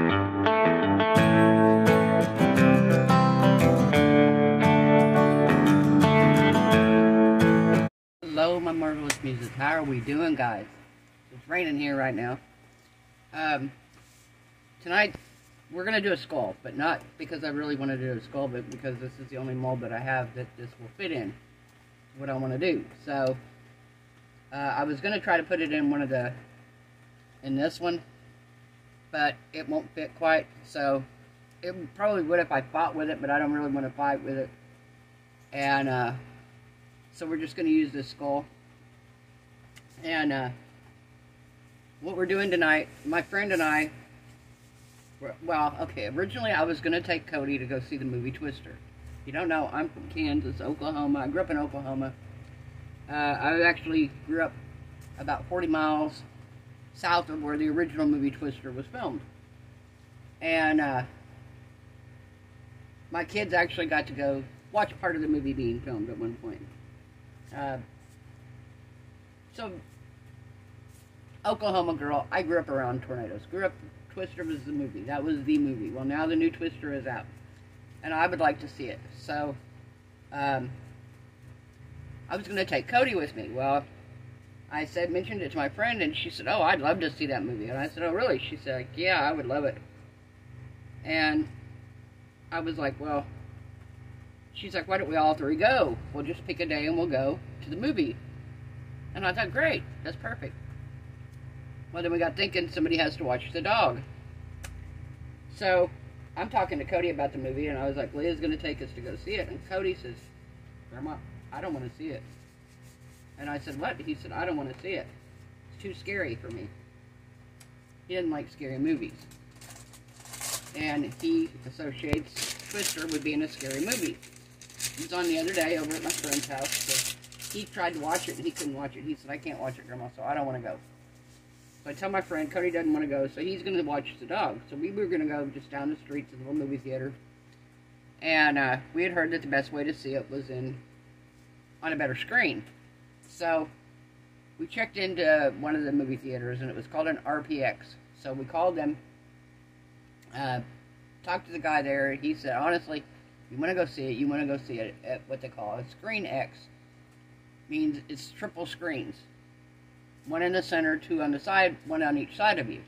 Hello, my marvelous music. How are we doing, guys? It's raining here right now. Tonight, we're going to do a skull, but not because I really want to do a skull, but because this is the only mold that I have that this will fit in. What I want to do. So, I was going to try to put it in in this one, but it won't fit quite. So, it probably would if I fought with it, but I don't really want to fight with it. And, so we're just going to use this skull. And what we're doing tonight, my friend and I, well, okay, originally I was going to take Cody to go see the movie Twister. If you don't know, I'm from Kansas, Oklahoma. I grew up in Oklahoma. I actually grew up about 40 miles south of where the original movie Twister was filmed. And my kids actually got to go watch part of the movie being filmed at one point. So, Oklahoma girl, I grew up around tornadoes. Twister was the movie. That was the movie. Well, now the new Twister is out. And I would like to see it. So, I was going to take Cody with me. Well, I mentioned it to my friend, and she said, oh, I'd love to see that movie. And I said, oh, really? She said, yeah, I would love it. And I was like, well, she's like, why don't we all three go? We'll just pick a day and we'll go to the movie. And I thought, great, that's perfect. Well, then we got thinking somebody has to watch the dog. So, I'm talking to Cody about the movie, and I was like, Leah's going to take us to go see it. And Cody says, Grandma, I don't want to see it. And I said, what? He said, I don't want to see it. It's too scary for me. He doesn't like scary movies. And he associates Twister with being a scary movie. He was on the other day over at my friend's house. So he tried to watch it, and he couldn't watch it. He said, I can't watch it, Grandma, so I don't want to go. So I tell my friend, Cody doesn't want to go, so he's going to watch the dog. So we were going to go just down the street to the little movie theater. And we had heard that the best way to see it was on a better screen. So we checked into one of the movie theaters, and it was called an RPX. So we called them, talked to the guy there. He said, honestly, you want to go see it, you want to go see it at what they call a Screen X. Means it's triple screens. One in the center, two on the side, one on each side of you.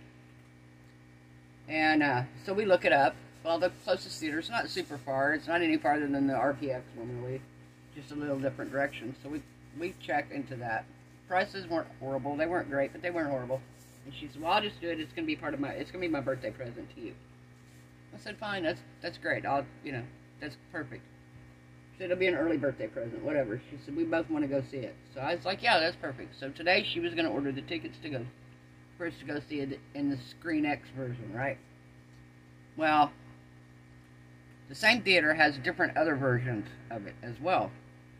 And so we look it up. Well, the closest theater is not super far. It's not any farther than the RPX one, really. Just a little different direction. So we check into that. Prices weren't horrible. They weren't great, but they weren't horrible. And she said, well, I'll just do it. It's going to be it's going to be my birthday present to you. I said, fine, that's great. That's perfect. She said, it'll be an early birthday present, whatever. She said, we both want to go see it. So I was like, yeah, that's perfect. So today she was going to order the tickets for us to go see it in the Screen X version, right? Well, the same theater has different other versions of it as well.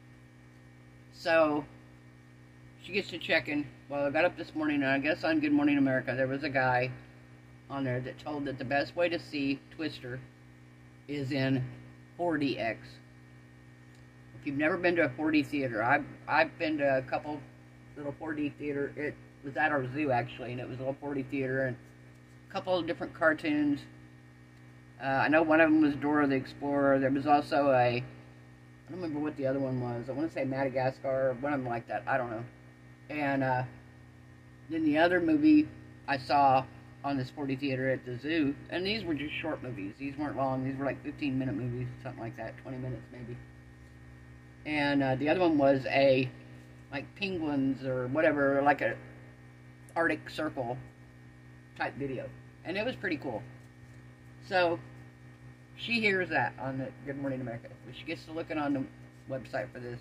So she gets to checking. Well, I got up this morning, and I guess on Good Morning America, there was a guy on there that told that the best way to see Twister is in 4DX. If you've never been to a 4D theater, I've been to a couple little 4D theater. It was at our zoo, actually, and it was a little 4D theater, and a couple of different cartoons. I know one of them was Dora the Explorer. There was also I don't remember what the other one was. I want to say Madagascar, or one of them like that. I don't know. And then the other movie I saw on this 4D theater at the zoo, and these were just short movies. These weren't long. These were like 15-minute movies, something like that, 20 minutes maybe. And the other one was like penguins or whatever, like a Arctic Circle type video. And it was pretty cool. So she hears that on the Good Morning America. But she gets to looking on the website for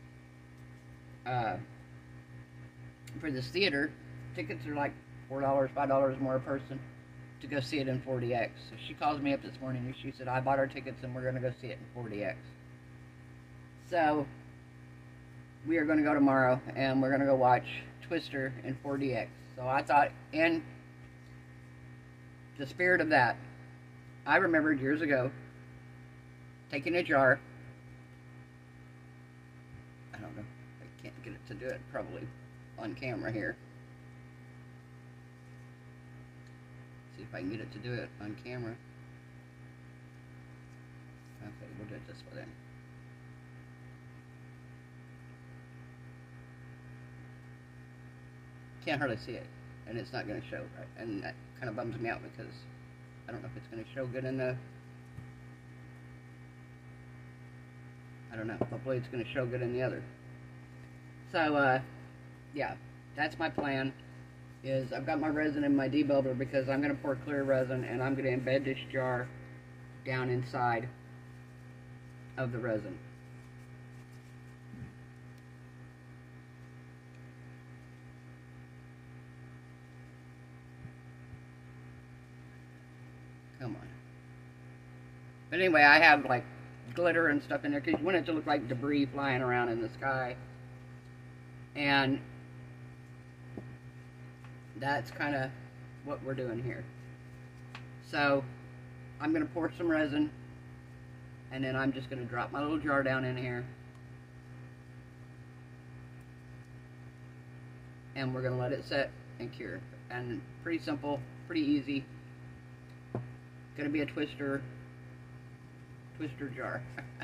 this theater. Tickets are like $4, $5 more a person to go see it in 4DX. So she calls me up this morning and she said, I bought our tickets and we're going to go see it in 4DX. So we are going to go tomorrow and we're going to go watch Twister in 4DX. So I thought, in the spirit of that, I remembered years ago taking a jar. I don't know. I can't get it to do it probably on camera here. See if I can get it to do it on camera. Okay, we'll do it this way then. Can't hardly see it, and it's not going to show right, and that kind of bums me out because I don't know if it's going to show good in the, I don't know, hopefully it's going to show good in the other. So, yeah, that's my plan, is I've got my resin in my debubbler because I'm going to pour clear resin, and I'm going to embed this jar down inside of the resin. Come on. But anyway, I have like glitter and stuff in there because you want it to look like debris flying around in the sky. And that's kind of what we're doing here. So I'm going to pour some resin, and then I'm just going to drop my little jar down in here. And we're going to let it set and cure. And pretty simple, pretty easy. Going to be a twister jar.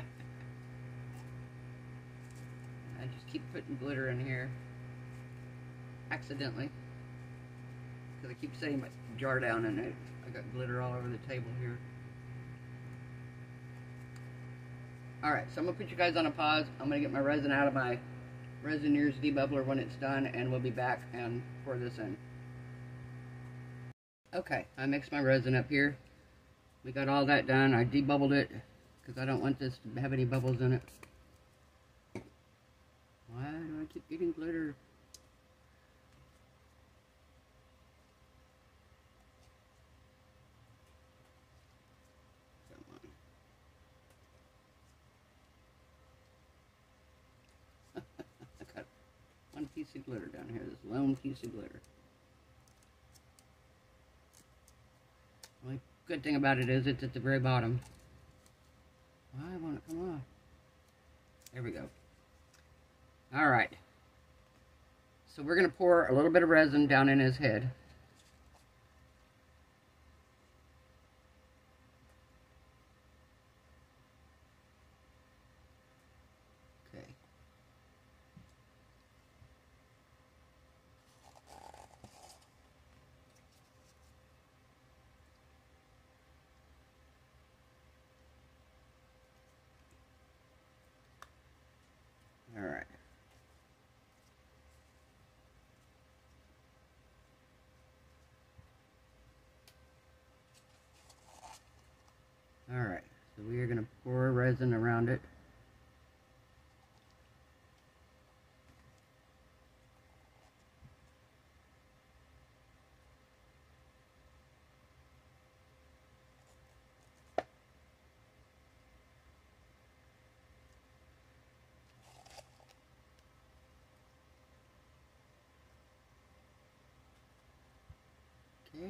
I just keep putting glitter in here accidentally because I keep setting my jar down and I got glitter all over the table here. Alright, so I'm going to put you guys on a pause. I'm going to get my resin out of my Resineers debubbler when it's done, and we'll be back and pour this in. Okay, I mixed my resin up here. We got all that done. I debubbled it because I don't want this to have any bubbles in it. Why do I keep getting glitter? Come on. I got one piece of glitter down here. This lone piece of glitter. Only good thing about it is it's at the very bottom. I want to come off. There we go. Alright. So we're going to pour a little bit of resin down in his head. Okay. Alright. Alright, so we are going to pour resin around it. Okay.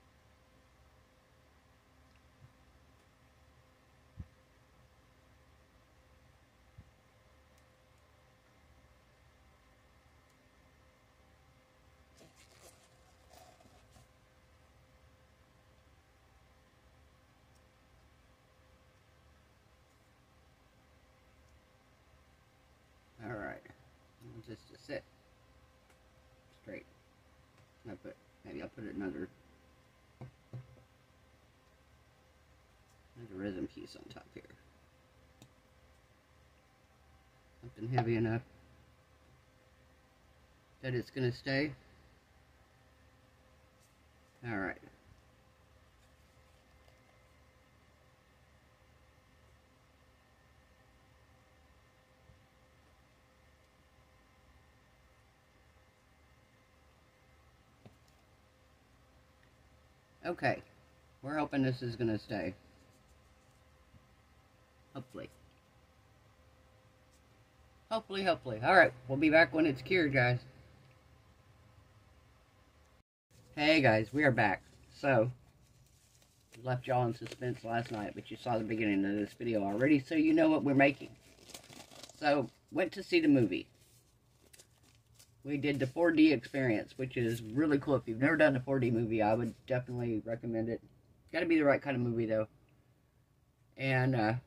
Alright, just to sit straight. Maybe I'll put another resin piece on top here. Something heavy enough that it's going to stay. Alright. Okay, we're hoping this is going to stay. Hopefully. Hopefully. Alright, we'll be back when it's cured, guys. Hey guys, we are back. So, left y'all in suspense last night, but you saw the beginning of this video already, so you know what we're making. So, went to see the movie. we did the 4D experience, which is really cool. If you've never done a 4D movie, I would definitely recommend it. Got to be the right kind of movie, though. And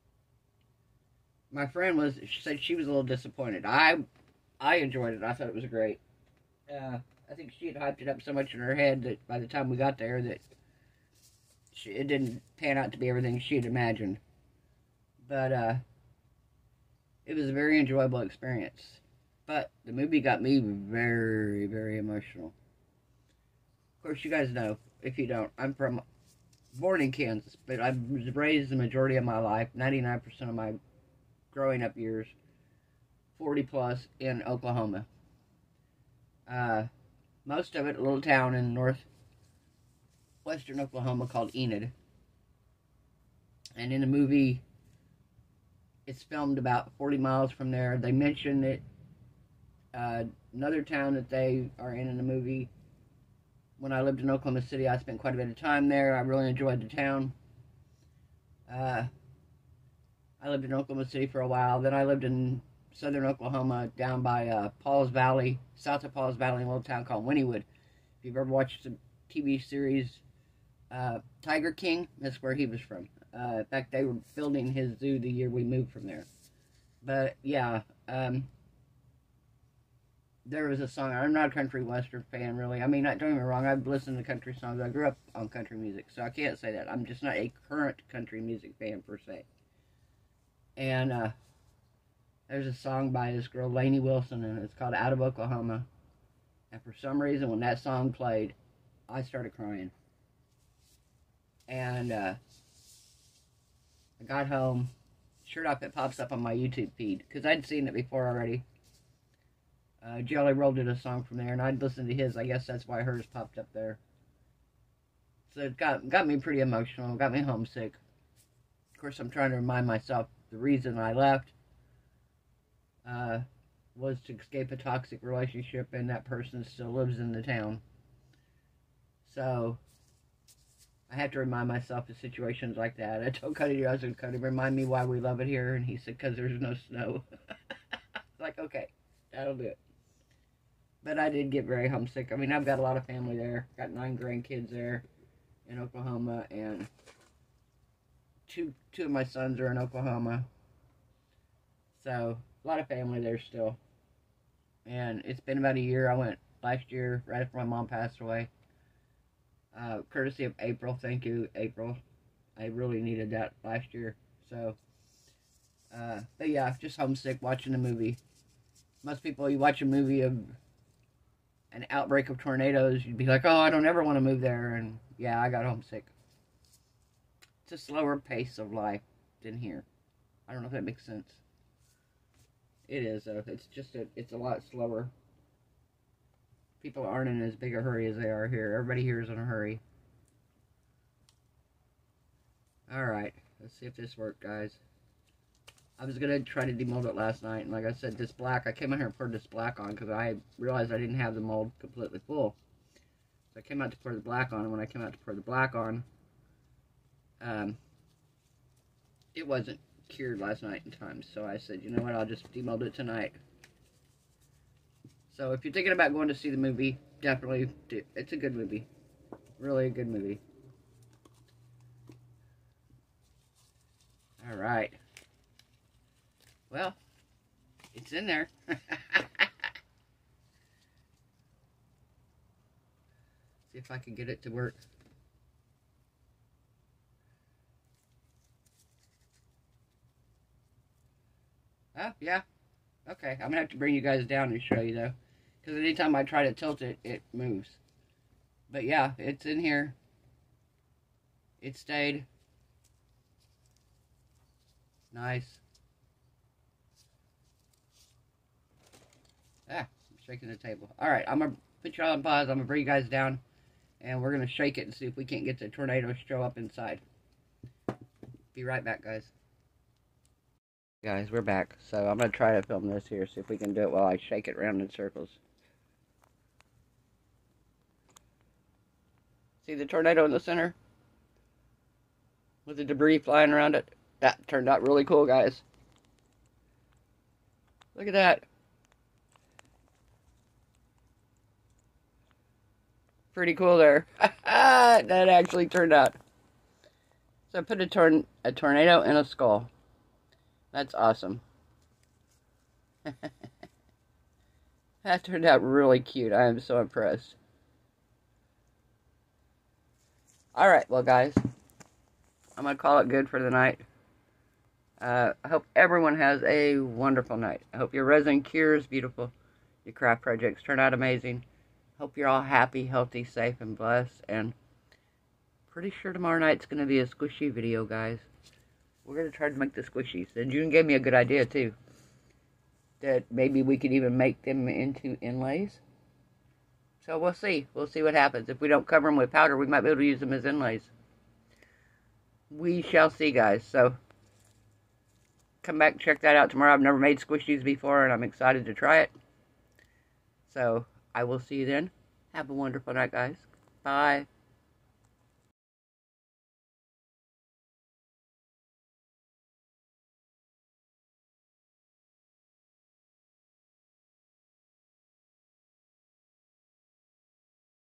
my friend said she was a little disappointed. I enjoyed it. I thought it was great. I think she had hyped it up so much in her head that by the time we got there, that it didn't pan out to be everything she had imagined. But it was a very enjoyable experience. But the movie got me very, very emotional. Of course, you guys know, if you don't, I'm born in Kansas, but I was raised the majority of my life, 99% of my growing up years, 40 plus, in Oklahoma. Most of it a little town in northwestern Oklahoma called Enid. And in the movie, it's filmed about 40 miles from there. They mention it. Another town that they are in the movie. When I lived in Oklahoma City, I spent quite a bit of time there. I really enjoyed the town. I lived in Oklahoma City for a while. Then I lived in southern Oklahoma, down by Pauls Valley, south of Pauls Valley, in a little town called Wynnewood. If you've ever watched the TV series Tiger King, that's where he was from. In fact, they were building his zoo the year we moved from there. But yeah, there was a song. I'm not a country western fan, really. I mean, don't get me wrong, I've listened to country songs. I grew up on country music, so I can't say that. I'm just not a current country music fan, per se. And there's a song by this girl, Lainey Wilson, and it's called Out of Oklahoma. And for some reason, when that song played, I started crying. And I got home. Sure enough, it pops up on my YouTube feed, because I'd seen it before already. Jelly Roll did a song from there, and I'd listened to his. I guess that's why hers popped up there. So it got me pretty emotional, got me homesick. Of course, I'm trying to remind myself the reason I left was to escape a toxic relationship, and that person still lives in the town. So I have to remind myself of situations like that. I told Cuddy, I said, Cuddy, remind me why we love it here, and he said, because there's no snow. Like, okay, that'll do it. But I did get very homesick. I mean, I've got a lot of family there. Got 9 grandkids there in Oklahoma, and two of my sons are in Oklahoma. So, a lot of family there still. And it's been about a year. I went last year, right after my mom passed away. Courtesy of April. Thank you, April. I really needed that last year. So, but yeah, just homesick watching the movie. Most people, you watch a movie of an outbreak of tornadoes, you'd be like, oh, I don't ever want to move there. And yeah, I got homesick. It's a slower pace of life than here. I don't know if that makes sense. It is, though. It's a lot slower. People aren't in as big a hurry as they are here. Everybody here is in a hurry. Alright, let's see if this worked, guys. I was going to try to demold it last night, and like I said, this black, I came out here and poured this black on because I realized I didn't have the mold completely full. So I came out to pour the black on, and when I came out to pour the black on, it wasn't cured last night in time, so I said, you know what, I'll just demold it tonight. So if you're thinking about going to see the movie, definitely do. It's a good movie. Really a good movie. Alright. Well, it's in there. See if I can get it to work. Oh, yeah. Okay, I'm going to have to bring you guys down and show you, though. Because anytime I try to tilt it, it moves. But yeah, it's in here. It stayed. Nice. Ah, I'm shaking the table. Alright, I'm going to put you all on pause. I'm going to bring you guys down. And we're going to shake it and see if we can't get the tornado to show up inside. Be right back, guys. Guys, we're back. So I'm going to try to film this here. See if we can do it while I shake it around in circles. See the tornado in the center? With the debris flying around it? That turned out really cool, guys. Look at that. pretty cool there. That actually turned out. So I put a tornado in a skull. That's awesome. That turned out really cute. I am so impressed. Alright, well guys, I'm going to call it good for the night. I hope everyone has a wonderful night. I hope your resin cures beautiful. Your craft projects turn out amazing. Hope you're all happy, healthy, safe, and blessed. And pretty sure tomorrow night's going to be a squishy video, guys. We're going to try to make the squishies. And June gave me a good idea, too. That maybe we could even make them into inlays. So we'll see. We'll see what happens. If we don't cover them with powder, we might be able to use them as inlays. We shall see, guys. So come back and check that out tomorrow. I've never made squishies before, and I'm excited to try it. So I will see you then. Have a wonderful night, guys. Bye.